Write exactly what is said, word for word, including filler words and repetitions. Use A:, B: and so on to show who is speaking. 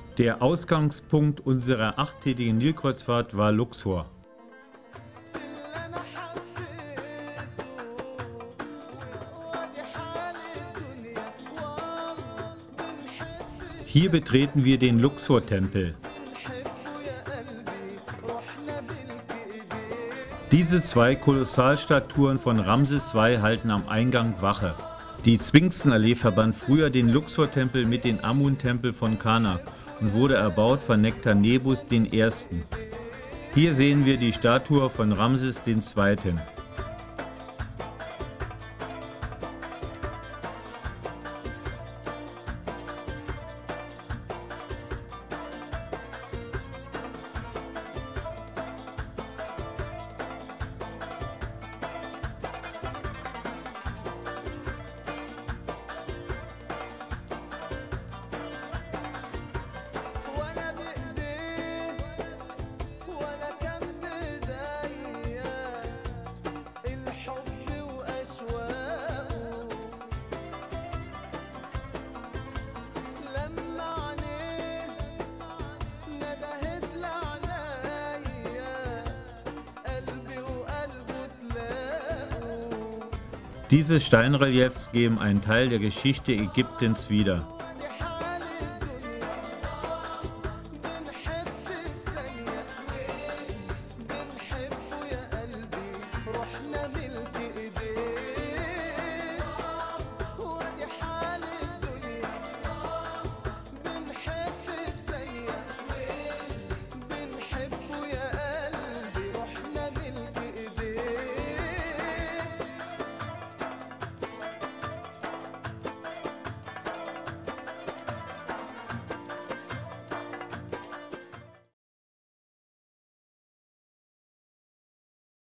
A: Der Ausgangspunkt unserer achttägigen Nilkreuzfahrt war Luxor. Hier betreten wir den Luxor-Tempel. Diese zwei Kolossalstatuen von Ramses der Zweite halten am Eingang Wache. Die Sphinxenallee verband früher den Luxor-Tempel mit dem Amun-Tempel von Karnak und wurde erbaut von Nektanebus der Erste. Hier sehen wir die Statue von Ramses der Zweite. Diese Steinreliefs geben einen Teil der Geschichte Ägyptens wieder.